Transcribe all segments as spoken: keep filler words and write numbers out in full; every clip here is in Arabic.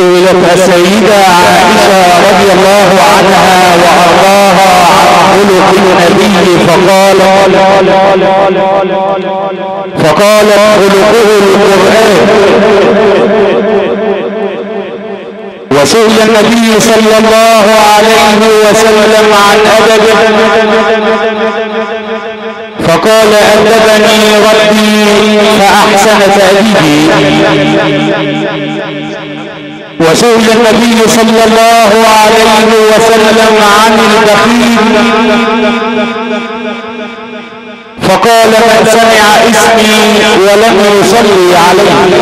سئلت السيدة عائشة رضي الله عنها وأرضاها عن خلق النبي فقالت فقالت خلقه القرآن. وسئل النبي صلى الله عليه وسلم عن أدبه فقال أدبني ربي فأحسن تأديبي. وسئل النبي صلى الله عليه وسلم عن البخيل فقال من سمع اسمي ولم يصلي عليه.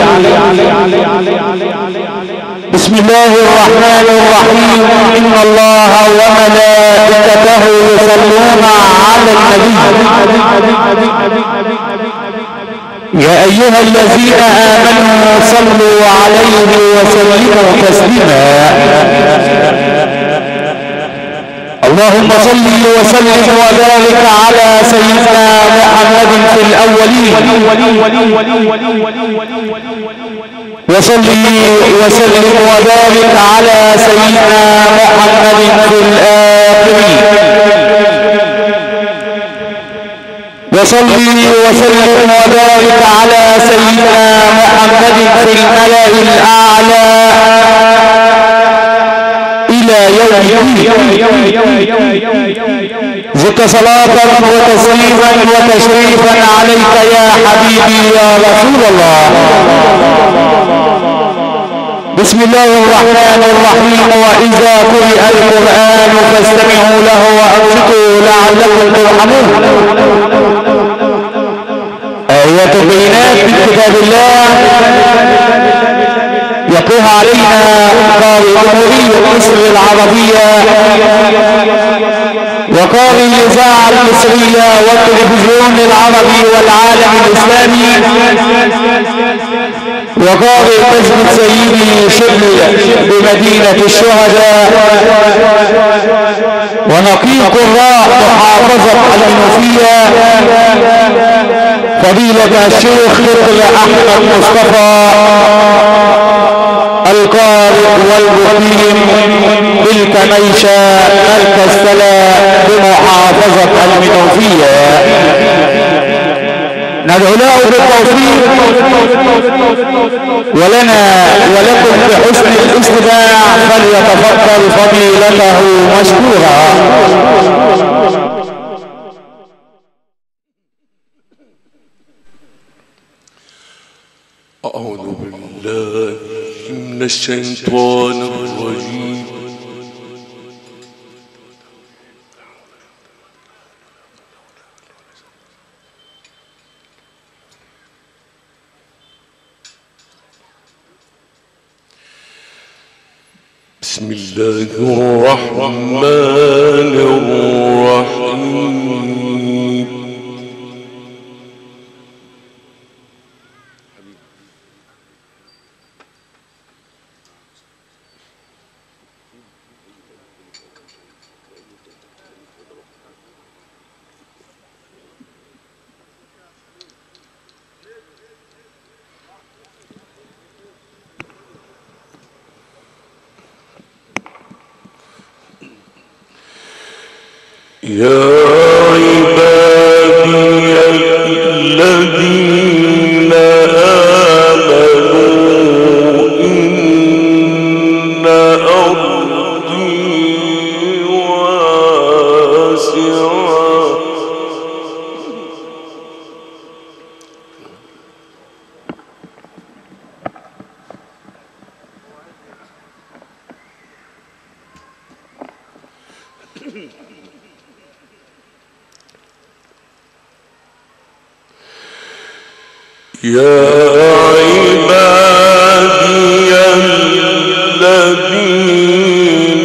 بسم الله الرحمن الرحيم. إن الله وملائكته يصلون على النبي يا أيها الذين آمنوا صلوا عليه وسلموا تسليما. اللهم صل وسلم وبارك على سيدنا محمد في الأولين وصلي وسلم وبارك على سيدنا محمد في الآخرين وصلي وسلم وبارك على سيدنا محمد في الملأ الأعلى إلى يوم الدين. زدت صلاة وتسليما وتشريفا عليك يا حبيبي يا رسول الله. بسم الله الرحمن الرحيم. وإذا قرئ القرآن فاستمعوا له وأنصتوا لعلكم ترحمون. آيات بينات من كتاب الله يقرأها علينا قارئ جمهورية مصر العربية وقارئ الإذاعة المصرية والتلفزيون العربي والعالم الإسلامي وقارئ مسجد سيدي شبل بمدينة الشهداء ونقيب قراء محافظة المنوفية فضيلة الشيخ فضل أحمد مصطفى القارئ والمقيم بالكميشة مركز سلا بمحافظة المنوفية. ندعو له بالتوفيق ولنا ولكم بحسن الاستماع فليتفضل فضيلته مشكورا. أعوذ بالله من الشيطان الرجيم. بسم الله الرحمن الرحيم. يا عبادي الذين آمنوا إن أرضي واسعة يا عبادي الذين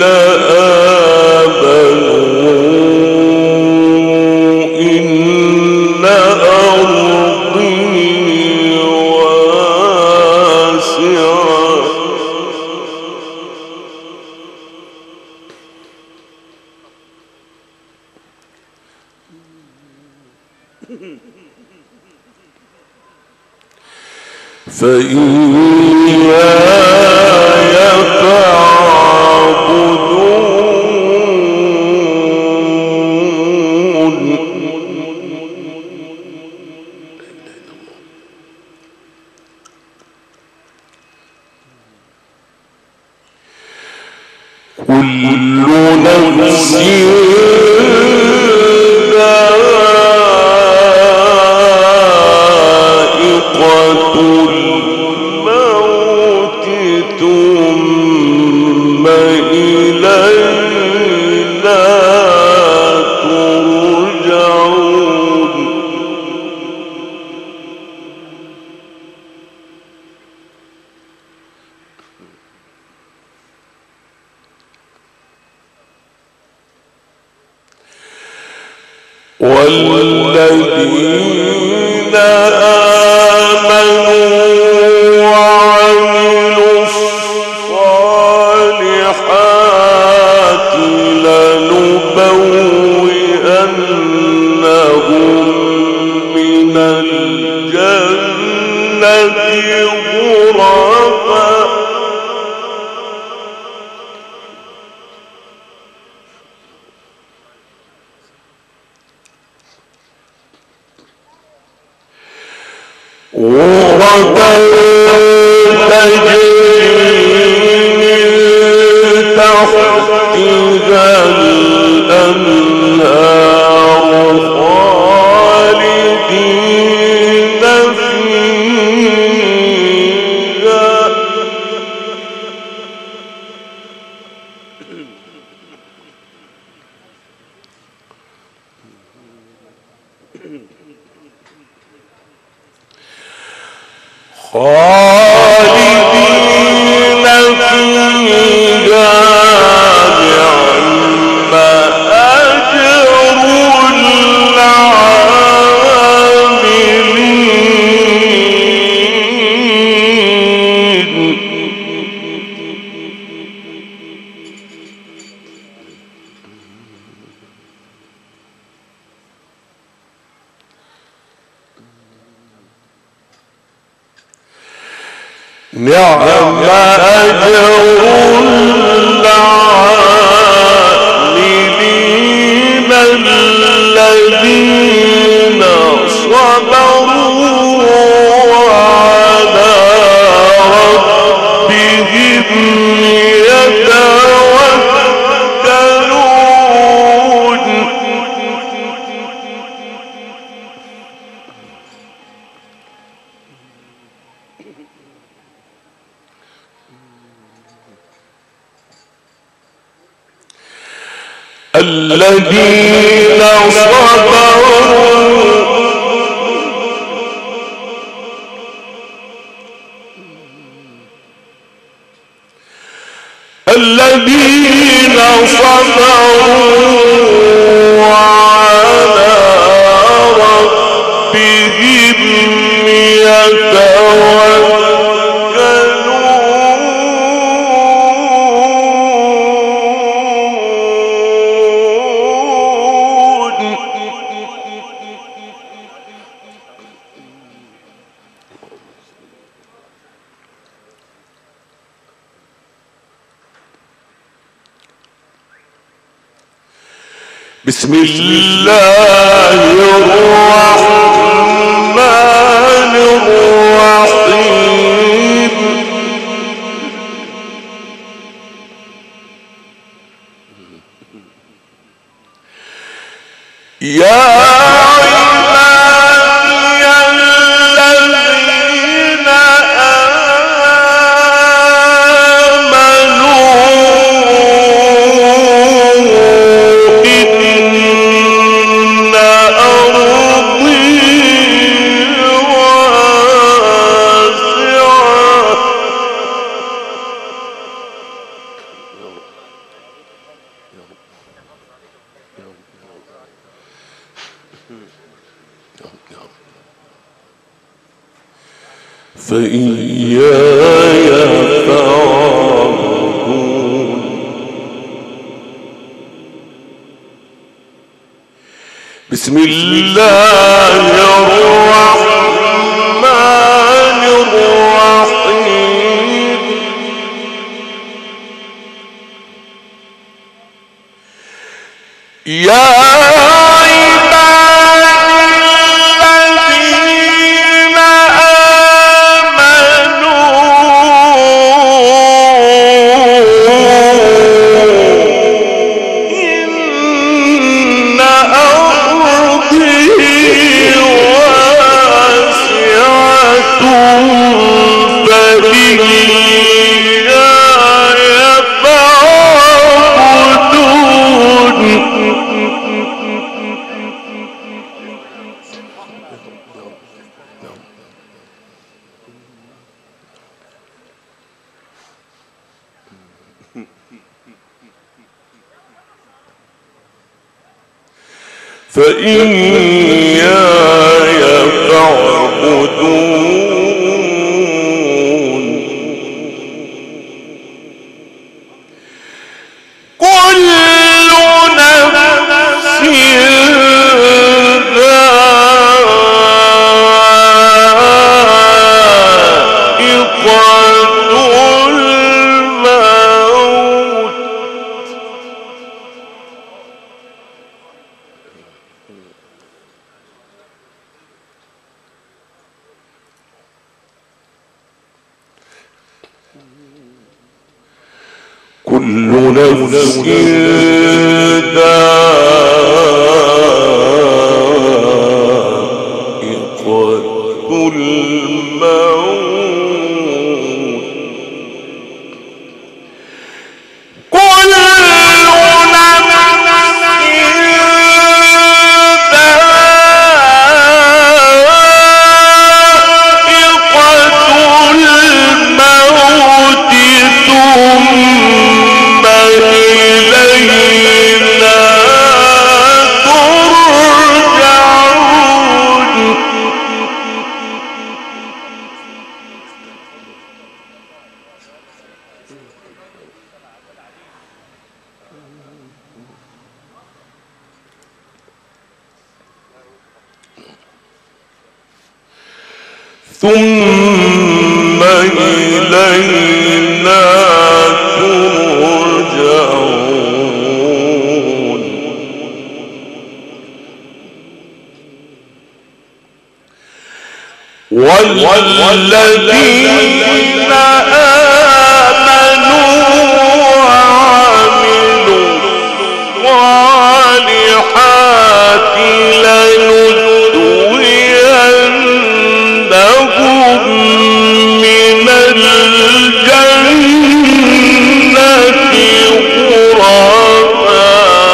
آمنوا إن أرضي واسعة فإياي كل نفس ذائقة الموت ثم إلينا ترجعون. والذين آمنوا وعملوا الصالحات لنبوئنهم من الجنة غرفا غرفا تجري من تحتها الأنهار خالدين فيها خالدين فيها نعم أجر العاملين. نعم أجر العاملين الذين صبروا وعلى ربهم يتوكلون. الذين صبروا الذين صبروا وعلى ربهم يتوكلون. بسم الله الرحمن الرحيم. يا فإياي فاعبدون. بسم الله الرحمن الرحيم. يا فإياي فاعبدون كل نفس كل نفس ذائقة الموت كل ثم إلينا ترجعون والذين آمنوا وعملوا الصالحات لندخلنهم من الجنة غرفا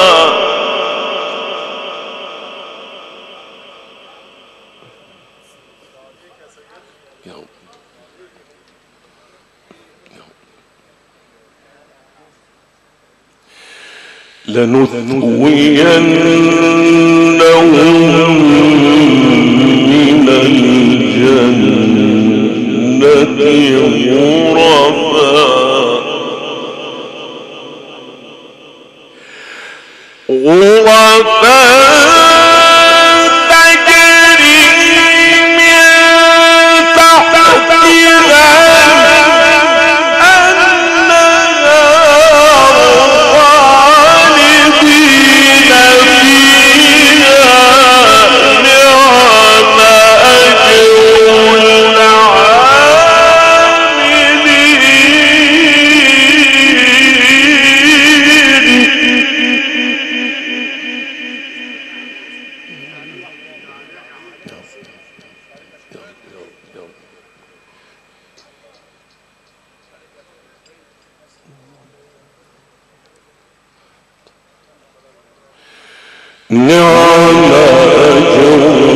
لنثوينهم من الجنة غرفا غرفا تجري من تحتها نعم أجر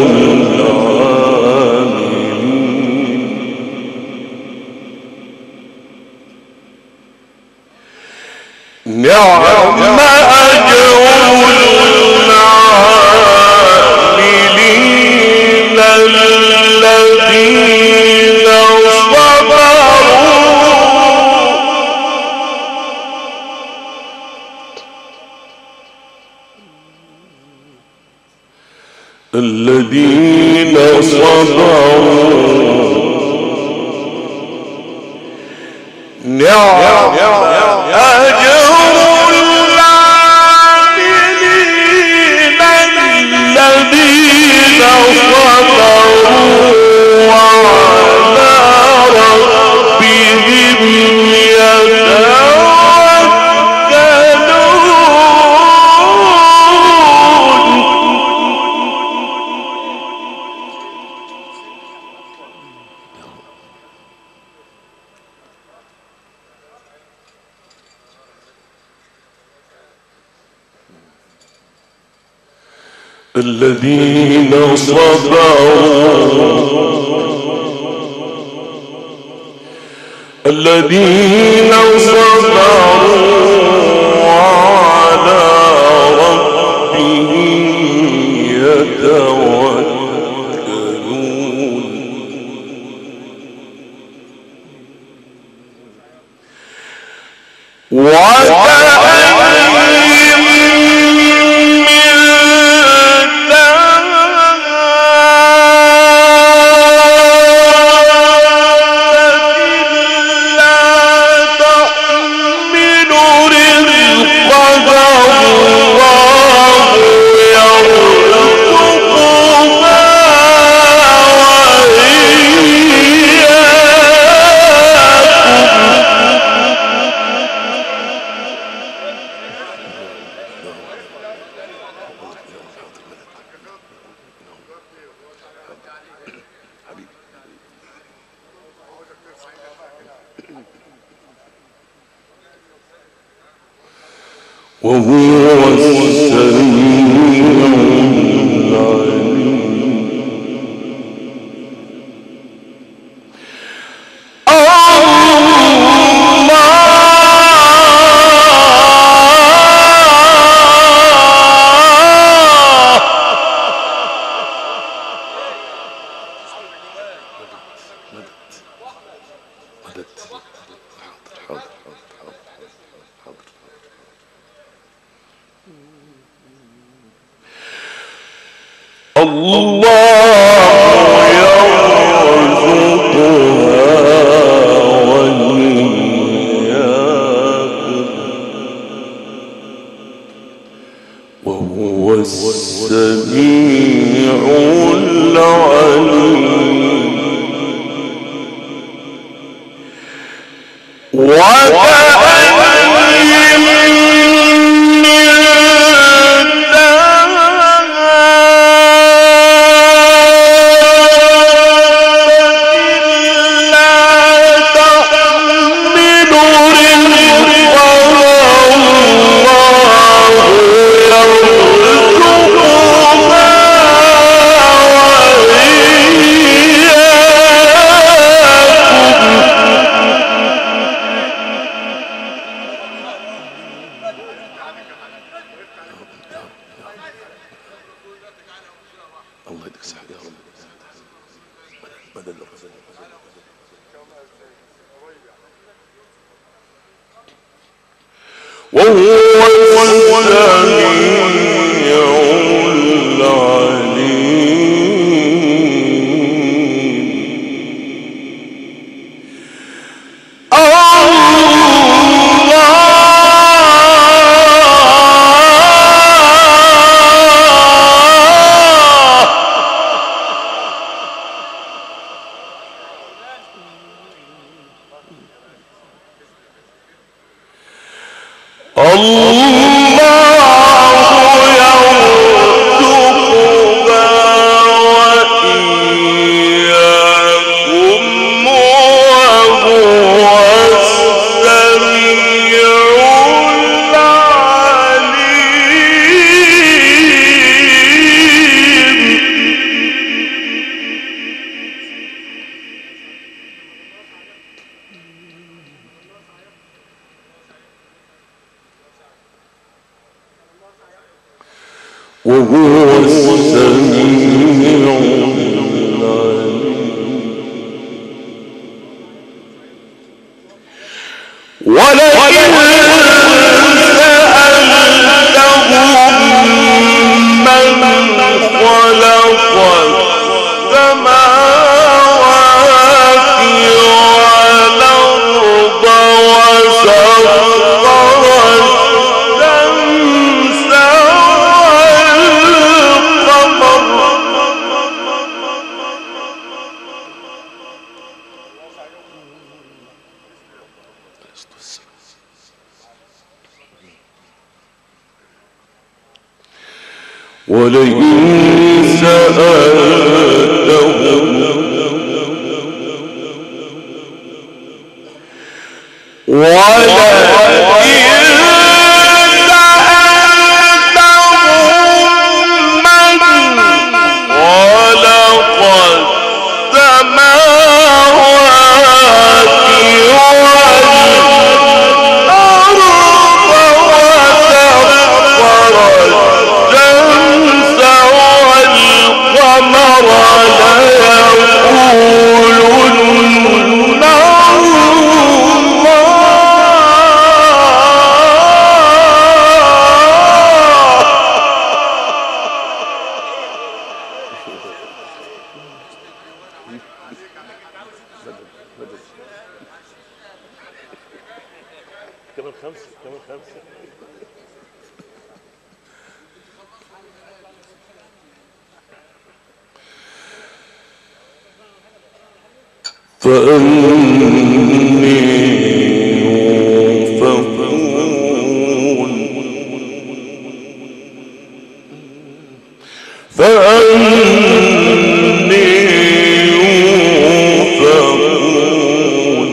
العاملين نعم أجر العاملين الذين صبروا الذين صبروا نعم أجر العاملين الذين صبروا وعلى ربهم الذين صبروا الذين صبروا وهو السميع العليم. وهو السميع العليم. ولئن سألتهم من خلق السماوات والأرض وسخر ولئن سألتهم ولا كمان خمسة كمان خمسة فإني يوفقون فإني يوفقون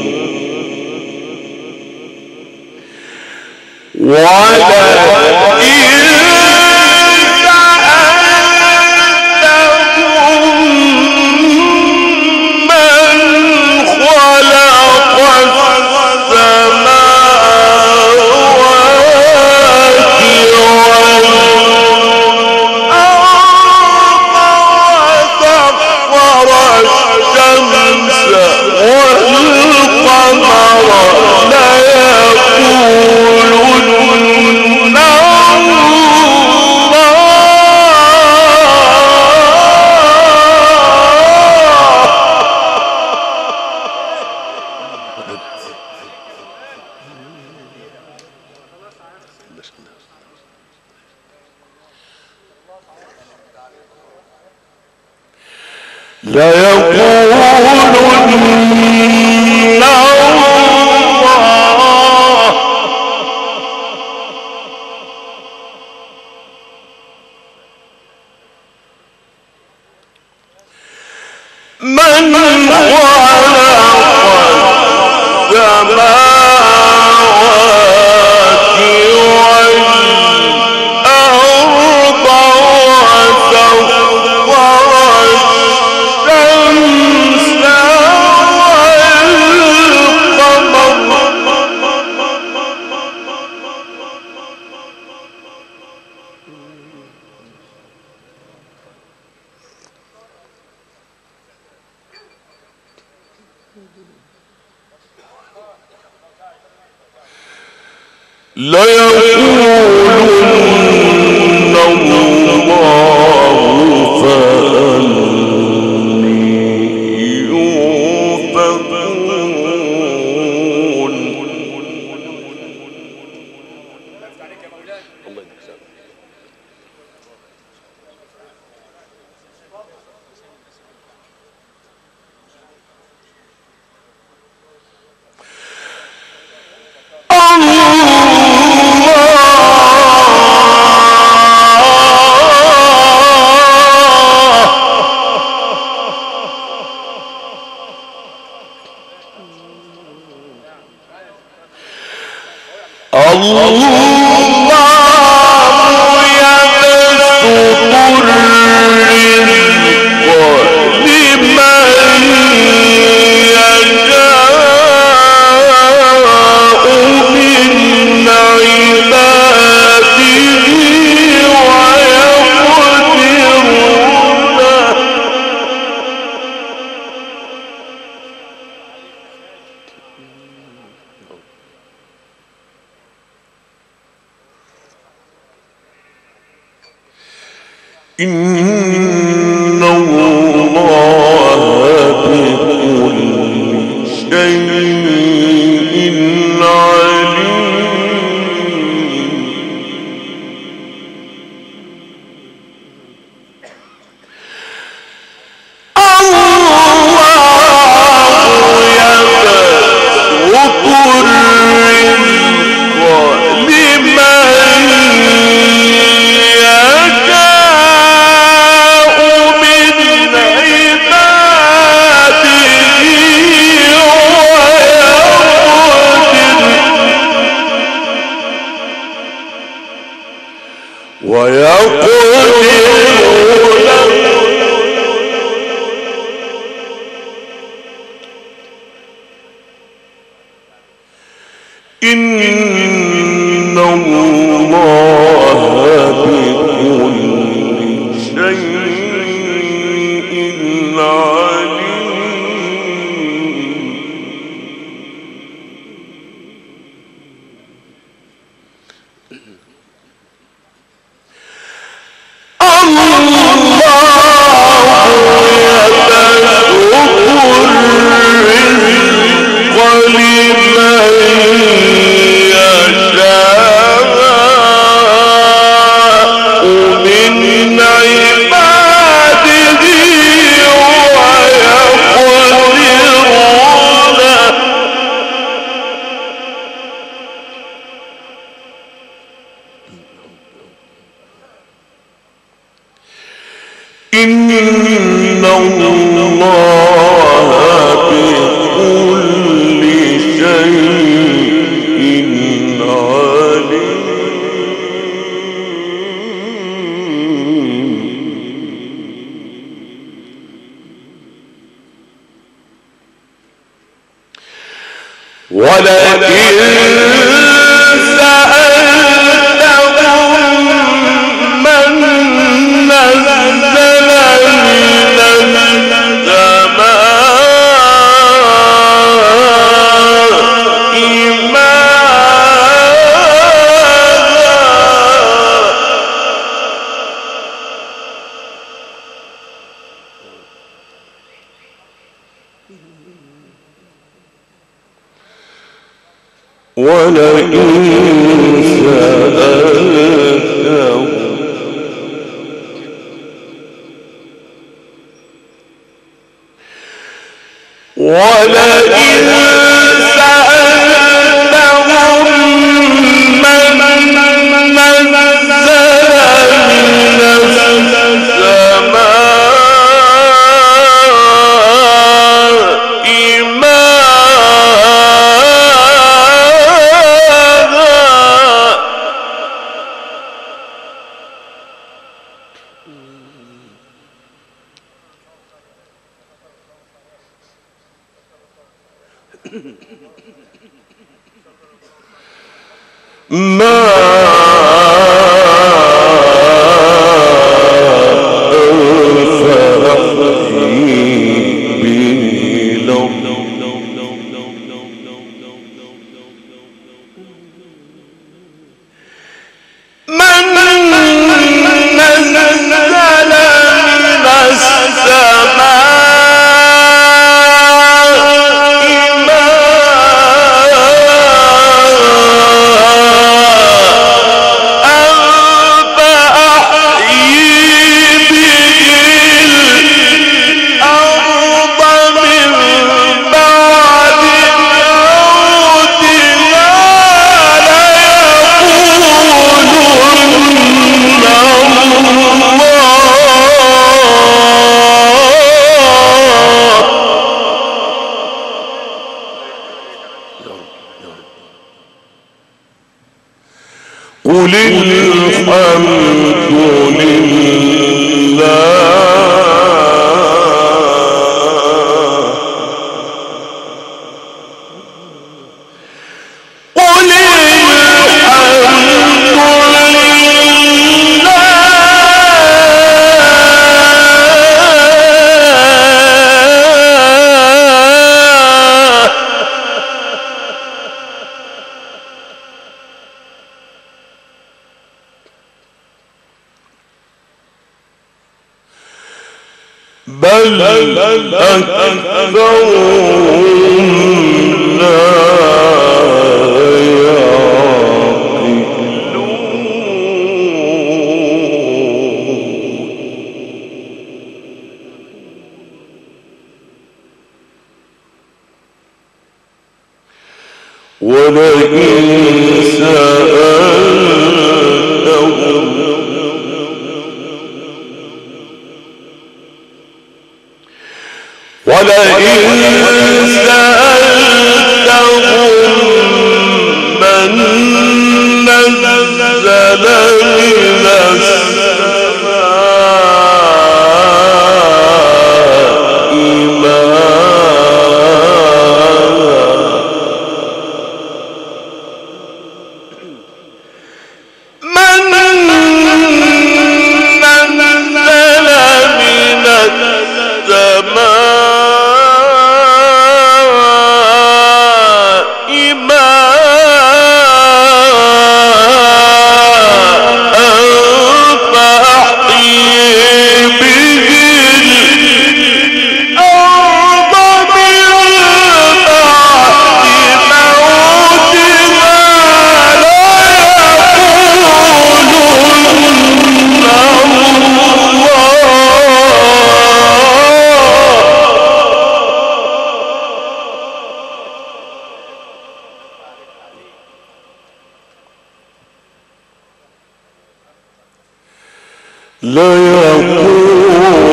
ولئن لا يقولون من خلق السماوات والأرض وسخر الشمس والقمر ليقولن الله فأني يوفقون. إن الله بكل شيء عليم. الله يبسط الرزق لمن إن الله بكل شيء عليم. إن الله بكل شيء عليم. ولئن ولئن سألتهم ولئن سألتهم من نزل من ما قل الحمد لله قل بل أكثرهم لا يعقلون ولئن سألتهم ولئن سألتهم من نزل من السماء ماء من نزل من السماء لا يقول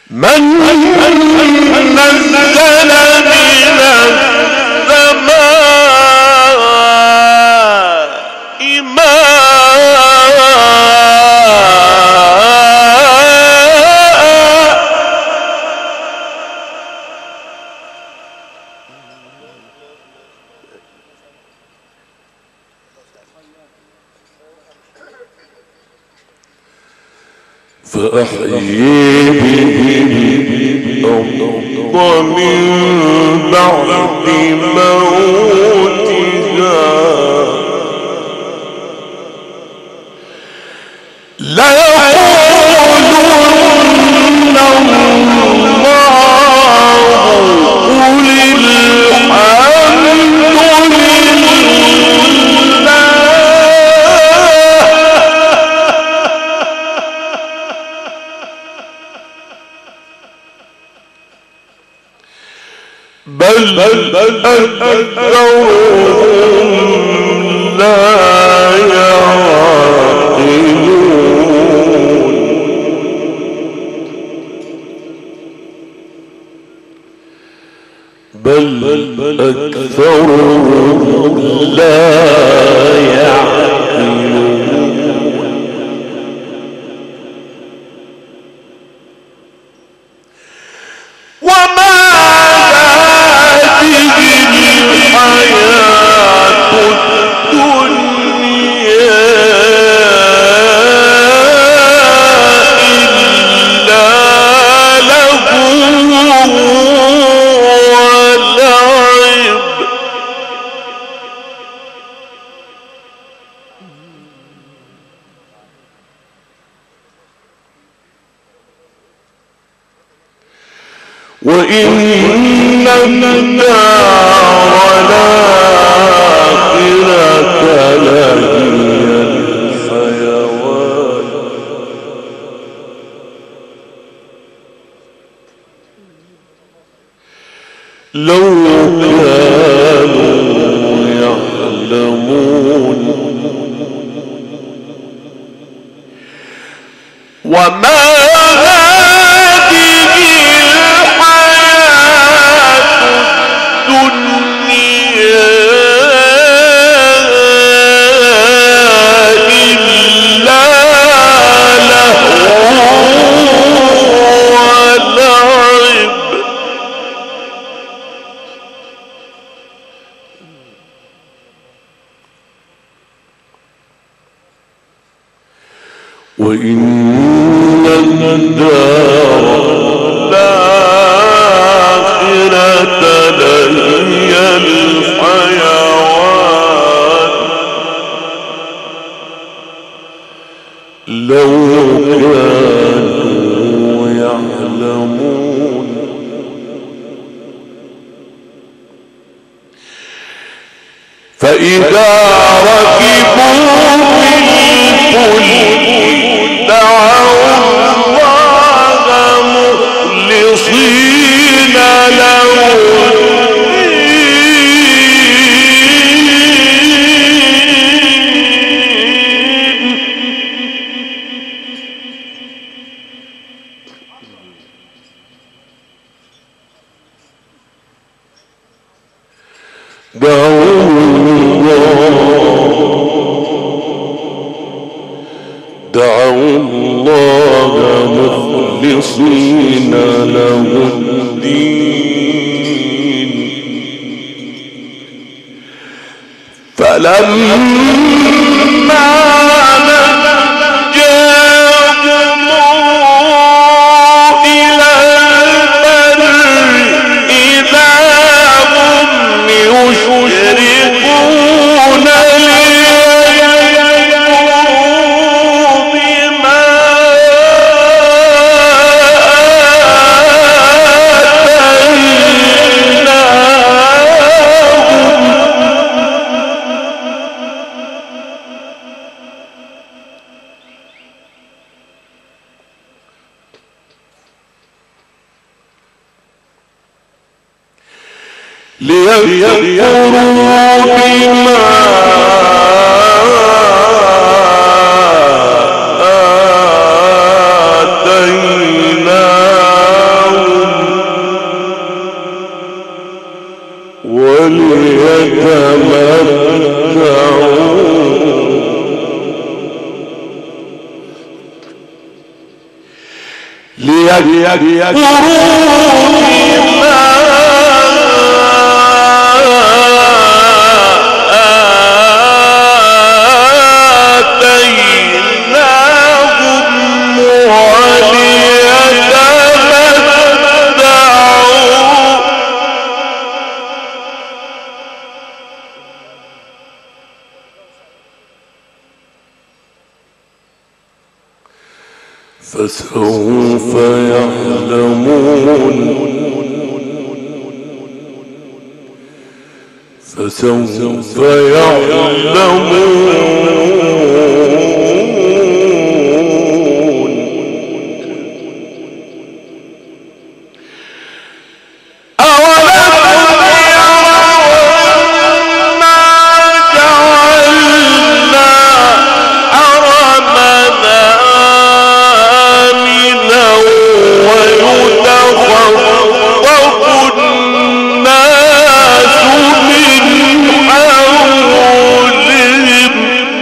من نزل من السماء ماء فأحيي به الأرض من بعد موتها ليقولن الله قل الحمد لله بل أكثرهم لا يعقلون بل أكثرهم لا يعقلون وما الحياة الدنيا إلا لهو ولعب وإن الدار الآخرة لهي الحيوان لو كانوا يعلمون وما وإن الدار الآخرة لهي الحيوان لو كانوا يعلمون فإذا ركبوا في الفلك دعوا الله مخلصين له دعوا دعوا الله مخلصين له الدين فلما نجاهم إلى البر إذا هم يشركون ليكفروا بما آتيناهم فسوف يعلمون فسوف يعلمون أولم يروا ما جعلنا حرمنا ويتخطف الناس من حولهم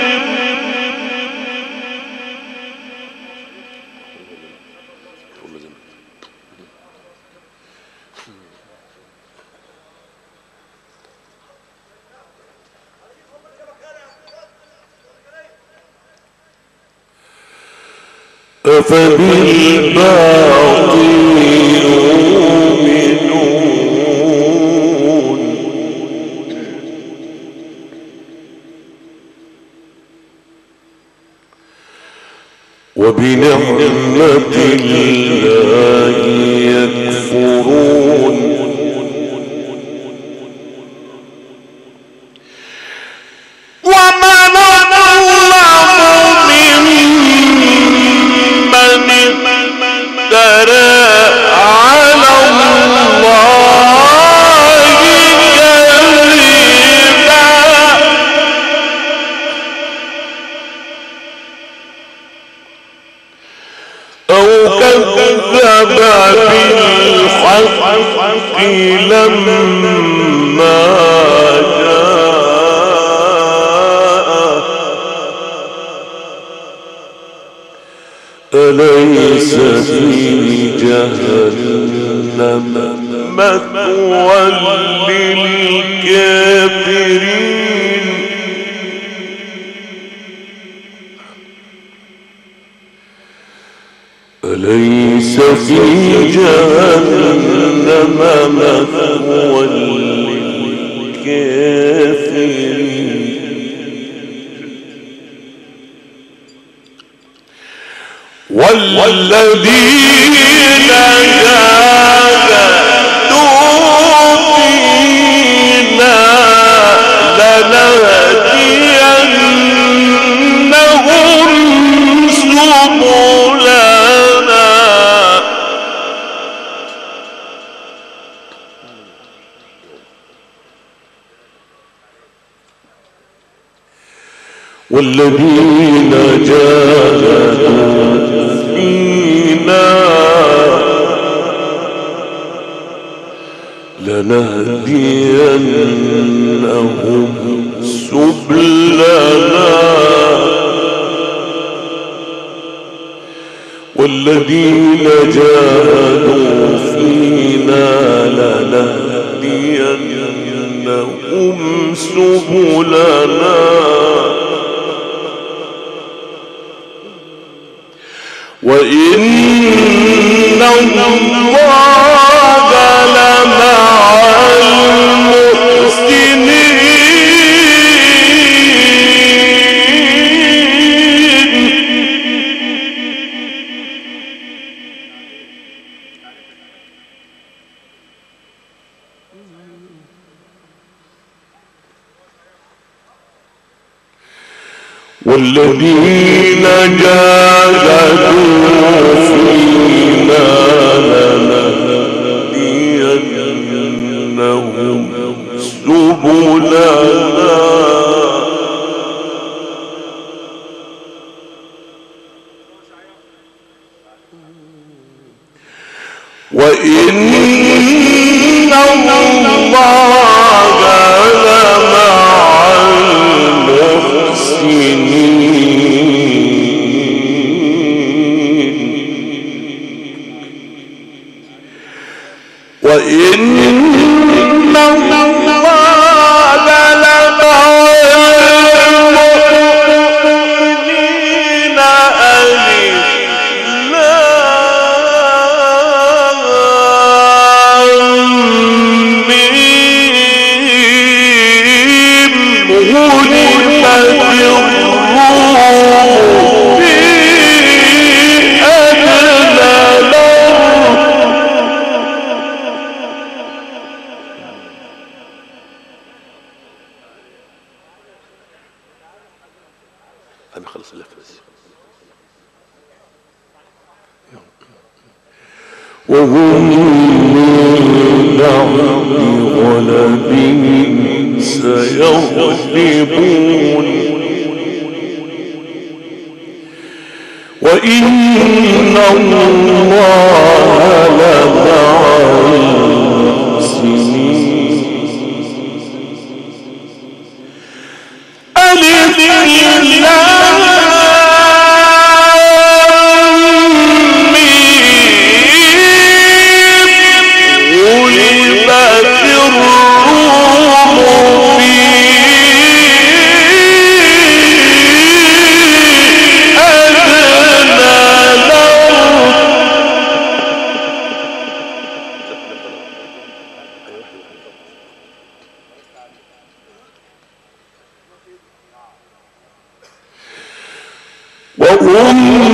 أفبالباطل يؤمنون وبنعمة الله يكفرون ومن افترى على الله كذبا أو كذب بالحق لما أليس في جهنم مثوى للكافرين أليس في جهنم مثوى للكافرين والذين جاهدوا فينا لنهدينهم سبلنا والذين جاهدوا فينا لنهدينهم سبلنا والذين جاهدوا فينا لنهدينهم سبلنا وإن الله لمع المحسنين والذين جاهدوا فينا لنهدينهم سبلنا وإن الله لمع المحسنين وإن الله لمع المؤمنين وهم من بعد غلبهم سيغلبون وإن الله لمع المحسنين. ألف وهم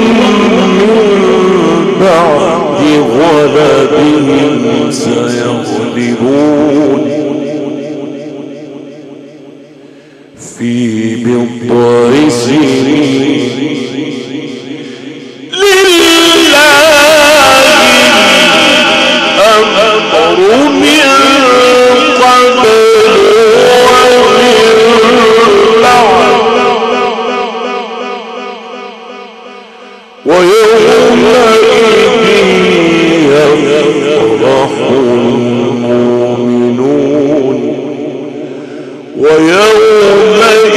من بعد غلبهم سيغلبون في بضع سنين لله الأمر من قبل ومن بعد ويومئذ يفرح المؤمنون ويومئذ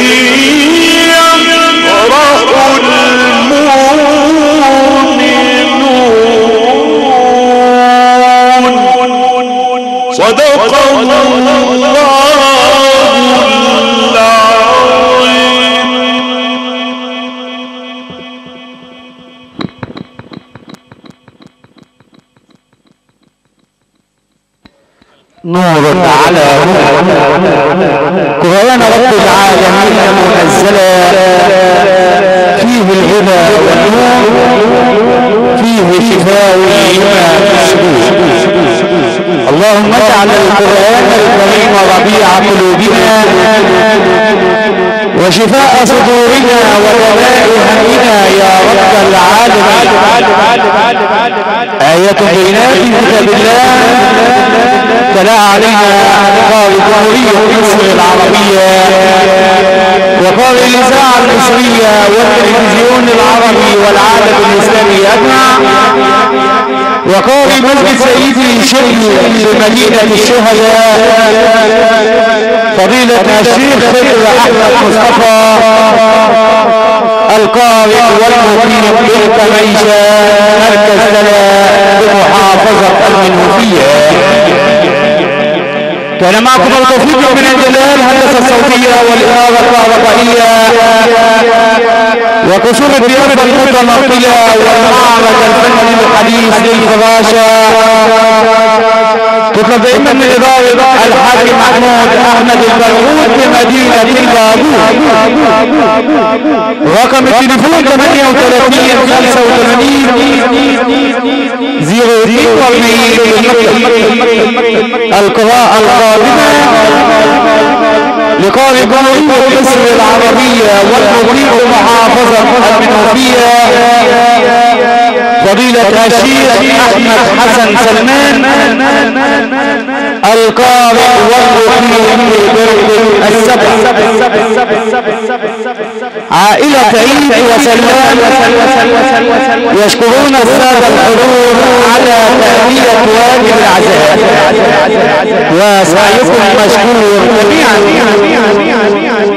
يفرح المؤمنون. صدق الله نور على قرآن رب العالمين منزلا فيه الهدى والنور فيه شفاء لما في الصدور. اللهم اجعل القرآن الكريم ربيع قلوبنا وشفاء صدورنا ودواء همنا يا رب العالمين. آية بينات في كتاب الله تلا علينا قارئ جمهورية مصر العربية وقارئ الإذاعة المصرية والتلفزيون العربي والعالم الإسلامي أجمع وقارئ مسجد سيدي شيخ بمدينة الشهداء فضيلة الشيخ خضر أحمد مصطفى القارئ والمقيم بالكميشة مركز سلام بمحافظة المنوفية. كان معكم التوفيق من عند الله الهندسة الصوتية والإنارة الكهربائية وكسور الديار المتنقلة والمعرض الفني الحديث للفراشة. تطلب دائما من إدارة الحاج محمود أحمد البرغوث بمدينة البابور. رقم التليفون ثمانية وثلاثين خمسة وثمانين صفر اثنين وأربعين. القراءة القادمة لقارئ جمهورية مصر العربية والمقيم بمحافظة المنوفية فضيلة الشيخ أحمد حسن سلمان القارئ والمقيم بالسبع. عائلة عيد وسلمان يشكرون السادة الحضور على تأدية واجب العزاء وسعيكم مشكور جميعا.